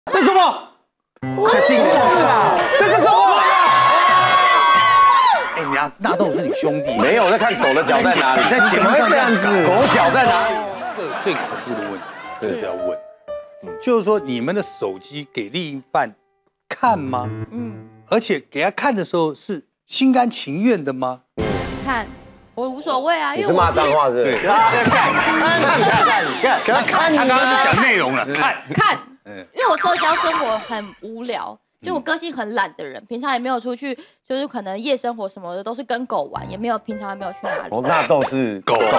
这是什么？这镜子啊！这是什么？哎，你啊，纳豆是你兄弟， 没有在看狗的脚在哪里， 在节目上这样子， 狗脚在哪里？ 这个最恐怖的问题就是要问，就是说你们的手机给另一半看吗？而且给他看的时候是心甘情愿的吗？ 看。我无所谓啊，因为你是骂脏话是？对， 看，给他看，他刚刚是讲内容了，看， 因为我社交生活很无聊，就我个性很懒的人，平常也没有出去，就是可能夜生活什么的都是跟狗玩，也没有平常也没有去哪里。 哦，那都是狗。 没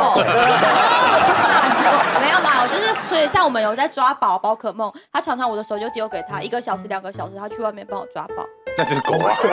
有啦，我就是所以像我们有在抓宝可梦，他常常我的手就丢给他，1个小时2个小时，他去外面帮我抓宝。 那就是狗啊！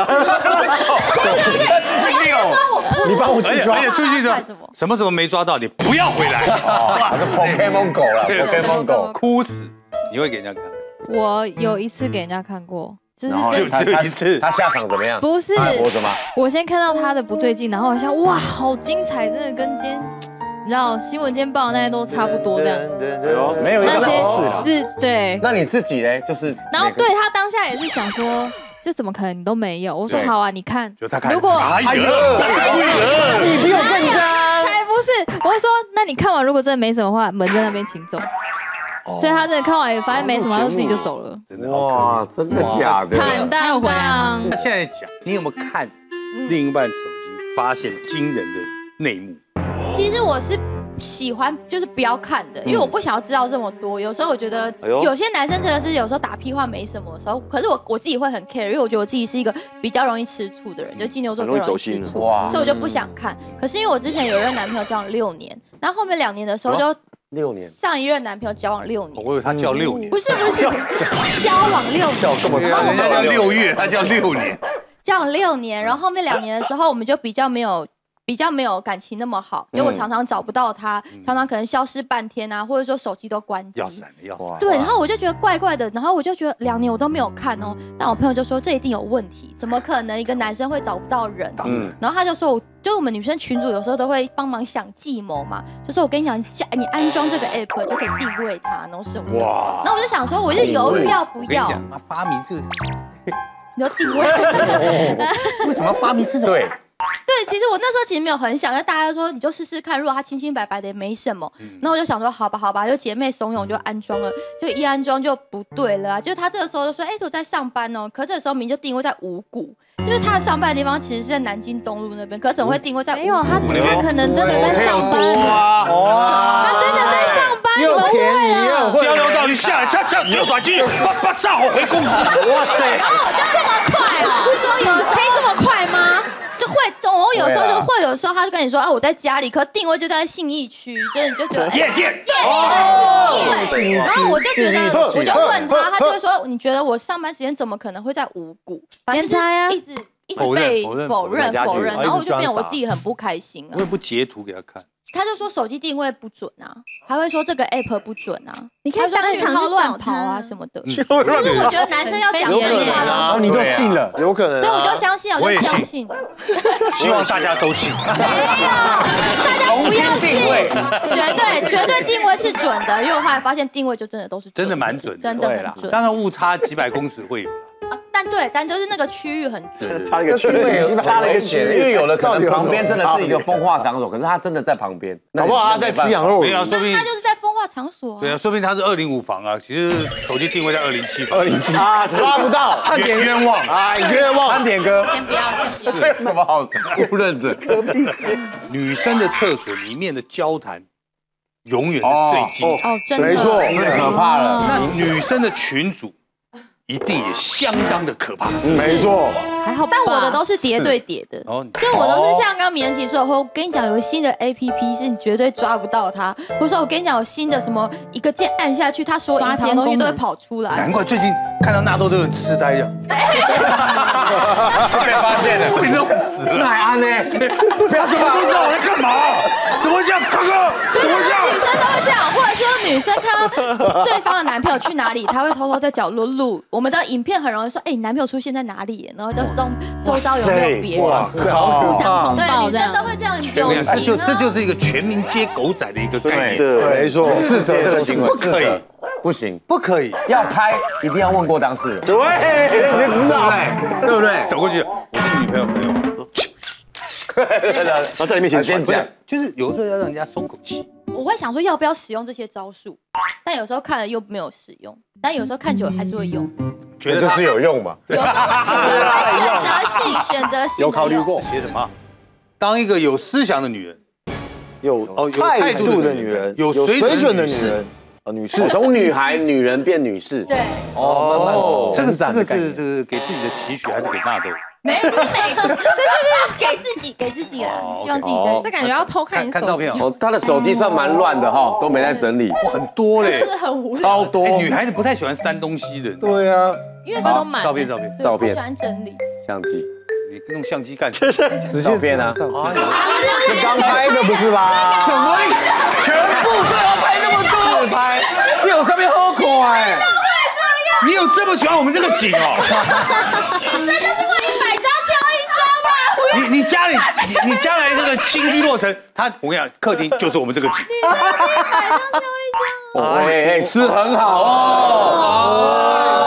你帮我去抓， 而且出去说什么没抓到，你不要回来。 他是 Pokemon 狗了 ，Pokemon 狗哭死，你会给人家看？ 我有一次给人家看过，就是只有一次。 他下场怎么样？ 不是， 活着吗？ 我先看到他的不对劲，然后我想哇，好精彩，真的跟今天。你知道新闻今天报的那些都差不多这样， 没有一个好事了。 对。 那你自己嘞，就是， 然后对他当下也是想说，就怎么可能你都没有？我说好啊，你看， 如果你比我更渣，才不是！我说那你看完如果真的没什么的话，门在那边请走。所以他真的看完也发现没什么，他就自己就走了。 哇，真的假的？ 坦荡荡。 那现在讲，你有没有看另一半手机发现惊人的内幕？ 其实我是喜欢就是不要看的，因为我不想要知道这么多。有时候我觉得有些男生真的是有时候打屁话没什么的时候，可是我自己会很 care， 因为我觉得我自己是一个比较容易吃醋的人，就金牛座更容易吃醋，所以我就不想看。可是因为我之前有一任男朋友交往6年，然后后面2年的时候就 6年， 上一任男朋友交往6年， 我以为他叫6年， 不是交往6年， 叫这么长， 人家叫6月，他叫6年， 交往6年，然后后面2年的时候我们就比较没有感情那么好，就我常常找不到他，常常可能消失半天啊，或者说手机都关机。 要闪。 对，然后我就觉得怪怪的，然后我就觉得2年我都没有看哦，但我朋友就说这一定有问题，怎么可能一个男生会找不到人？然后他就说就我们女生群组有时候都会帮忙想计谋嘛，就说我跟你讲，你安装这个 app 就可以定位它，然后什么的。哇！然后我就想说，我就犹豫要不要。 我跟你讲，发明这个， 你要定位？ 为什么要发明这种？ 对，其实我那时候其实没有很想，但大家说你就试试看，如果它清清白白的也没什么。然后我就想说，好吧，就姐妹怂恿就安装了，就一安装就不对了啊！就是他这个时候就说，我在上班哦，可是这个时候明就定位在五股，就是他上班的地方其实是在南京东路那边，可是怎么会定位在？没有，他可能真的在上班他真的在上班，你们误会了。 交流道一下来，扭转机，把炸火回公司。哇塞！ 然后就这么快哦？是说有可以这么快吗？就会，我有时候就会，有时候他就跟你说，我在家里，可定位就在信义区，就是你就觉得，然后我就觉得，我就问他，他就会说，你觉得我上班时间怎么可能会在五股？ 检查呀， 一直被否认，然后我就变我自己很不开心啊。 我也不截图给他看。 他就说手机定位不准啊，还会说这个 app 不准啊，你可以当讯号乱跑啊什么的。就是我觉得男生要讲真话然后你都信了， 有可能。 对，我就相信，我就相信。 希望大家都信。 没有，大家不要信，绝对定位是准的，因为我后来发现定位就真的都是真的蛮准， 真的很准。 当然误差几百公尺会有。 但就是那个区域很准， 差了一个区域，差了一个区域，因为有的可能旁边真的是一个风化场所，可是他真的在旁边， 搞不好他在吃羊肉。 没有，说不定他就是在风化场所。 对啊，说不定他是205房啊，其实手机定位在207房。 207啊，抓不到， 冤枉啊，冤枉！潘点哥， 先不要。 这有什么好误认的？ 女生的厕所里面的交谈永远是最精彩。 真的， 没错， 太可怕了。 那女生的群组。一定也相当的可怕， 没错， 还好， 但我的都是叠对叠的，就我都是像刚明恩琪说的，我跟你讲有个新的 APP 是你绝对抓不到它，或者说我跟你讲有新的什么一个键按下去，它所有隐藏的东西都会跑出来。 难怪最近看到纳豆都有痴呆样， 被发现了， 被弄死了， 那还安呢？ 不要怎么都知道我在干嘛？怎么这样，哥哥？怎么这样？ 女生都会这样，或者说女女生看到对方的男朋友去哪里，她会偷偷在角落录。我们的影片很容易说，哎，你男朋友出现在哪里？然后就送周遭有没有别人，互相通报，女生都会这样友情。 这就是一个全民接狗仔的一个概念。 对，没错， 斥责这个行为， 不可以， 不行， 不可以， 要拍一定要问过当事人。 对，你知道， 对不对？ 走过去，我是你女朋友， 然后在你面前先讲， 就是有时候要让人家松口气。 我会想说要不要使用这些招数，但有时候看了又没有使用，但有时候看久了还是会用。 觉得就是有用嘛？ 有时候会选择性有考虑过写什么？当一个有思想的女人， 有态度的女人，有水准的女人，女士， 从女孩、女人变女士。 对， 慢慢成长的概念。 这是给自己的期许还是给纳豆？ 没有，这是给自己啦，希望自己在。 这感觉要偷看你手机。 哦，他的手机算蛮乱的哈，都没在整理。 哇，很多嘞， 就是很无聊， 超多。 女孩子不太喜欢删东西的。 对啊， 因为这都满。 照片， 我喜欢整理。 相机， 你用相机干什么？ 直接片啊。 是刚拍的不是吧？ 什么？全部都要拍那么多？ 自拍， 这有上面喝口哎。 你有这么喜欢我们这个景哦？ 女生就是会100张挑1张吧。 你家里，你将来这个新居落成，我跟你讲，客厅就是我们这个景。 女生100张挑1张。 哎，吃很好哦。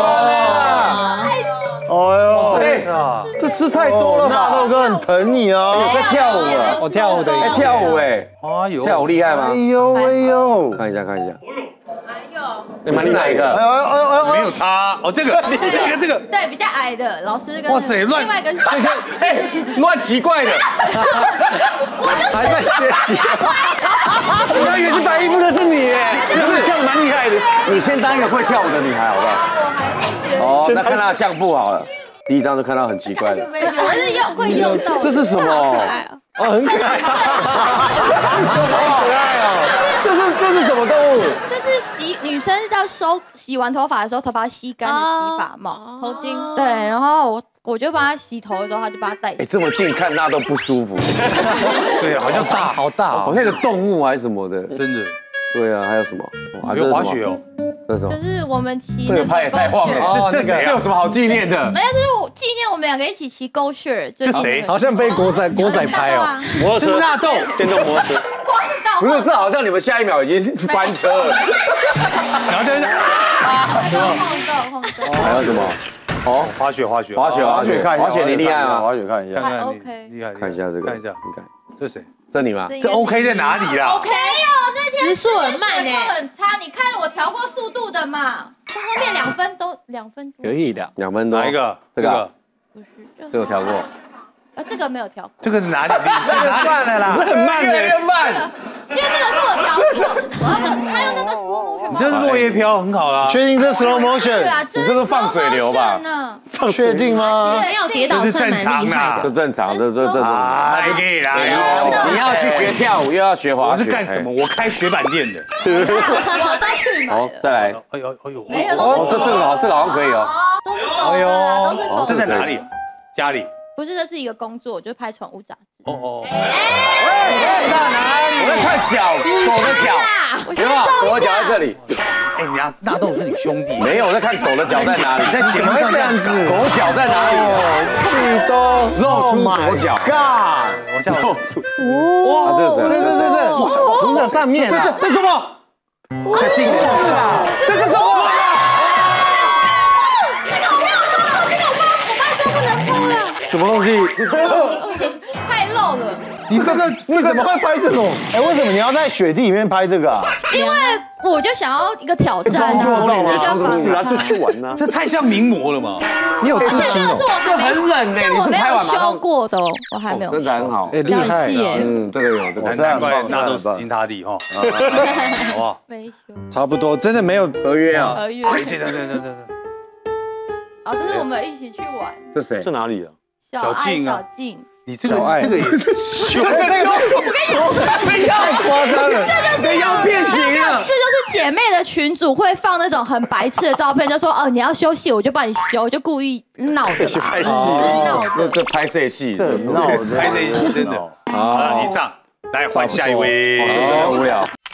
哎呦，这吃太多了吧？ 纳豆哥很疼你哦。 在跳舞啊！ 我跳舞的， 在跳舞哎。 哎呦， 跳舞厉害吗？ 哎呦哎呦， 看一下。 哎呦， 你们是哪一个？ 没有他哦，这个。 对，比较矮的老师跟哇塞， 另外一个哎，乱奇怪的， 还在学习。我刚以为是白衣服的是你耶，你跳的蛮厉害的。 你先当一个会跳舞的女孩好不好？ 我还没学。 哦，那看她的相簿好了。第一张就看到很奇怪的， 我是会用到。 这是什么？ 哦，很可爱。 可爱哦！这是什么动物？ 这是女生要洗完头发的时候，头发吸干的洗发帽、 头巾。 对，然后我就帮她洗头的时候，她就把它戴。 哎，这么近看那都不舒服。 对，好像大，好大， 好像一个动物还是什么的， 真的。 对啊，还有什么？ 还有滑雪哦。 这是什么？ 就是我们骑这个拍也太晃了，这有什么好纪念的？ 没有，就是纪念我们2个一起骑 Go Share。 这谁？ 好像被国仔拍哦。摩托车， 纳豆， 电动摩托车。 不是，这好像你们下一秒已经翻车了。 然后就是晃动。 还有什么？哦， 滑雪， 看滑雪你厉害吗？ 滑雪看一下， 还 OK， 厉害， 看一下这个， 看一下，你看，这谁？ 这你吗？ 这 OK 在哪里啦 ？OK 哦，那天时速很慢呢， 很差。你看我调过速度的嘛，到后面2分多。 可以的 ，2分多。 哪一个？ 这个？ 不是， 这个调过。 这个没有调过。 这个是哪里？ 这个算了啦，这很慢的， 越慢。 因为这个是我调过，他用那个 slow motion。 你这是落叶飘，很好啦。 确定这 slow motion？ 你这是放水流吧？ 确定吗？ 没有跌倒算蛮厉害的。 这正常，这。 可以啦。 你要去学跳舞，又要学滑雪。 我是干什么？我开雪板店的。 我都去买了。 好，再来。 哎呦。 没有。 这个好像可以哦。 都是狗的啦，都是狗。 这在哪里？家里。 不是，这是一个工作，就拍宠物杂志。 哦。 我在看脚，狗的脚。有没有？狗的脚在这里。 哎，纳豆是你兄弟。 没有，我在看狗的脚在哪里。在节目上这样子， 狗脚在哪里？ 你都露出狗脚。 God， 我这样露出。 哇，这是这，组长上面啊。 这什么？太近了。这是什么？什么东西？ 太露了！ 你怎么会拍这种？哎，为什么你要在雪地里面拍这个啊？ 因为我就想要一个挑战啊，一个不是啊，就去玩呐。 这太像名模了嘛！ 你有刺青哦？ 这很冷呢， 这我没有修过的，我还没有。 身材很好， 哎，厉害！ 这个有，这个难怪纳豆死心塌地哈，好不好？ 没修， 差不多，真的没有合约啊。 合约。 对。 哦，这是我们一起去玩。 这谁？ 这哪里啊？ 小静， 你这个也是修， 这个太夸张了，这要变形了。 这就是姐妹的群组会放那种很白痴的照片，就说哦你要修戏我就帮你修，就故意闹的啦， 拍戏， 闹的。 这拍摄戏， 拍摄戏真的。好，你上来换下一位， 真的很无聊。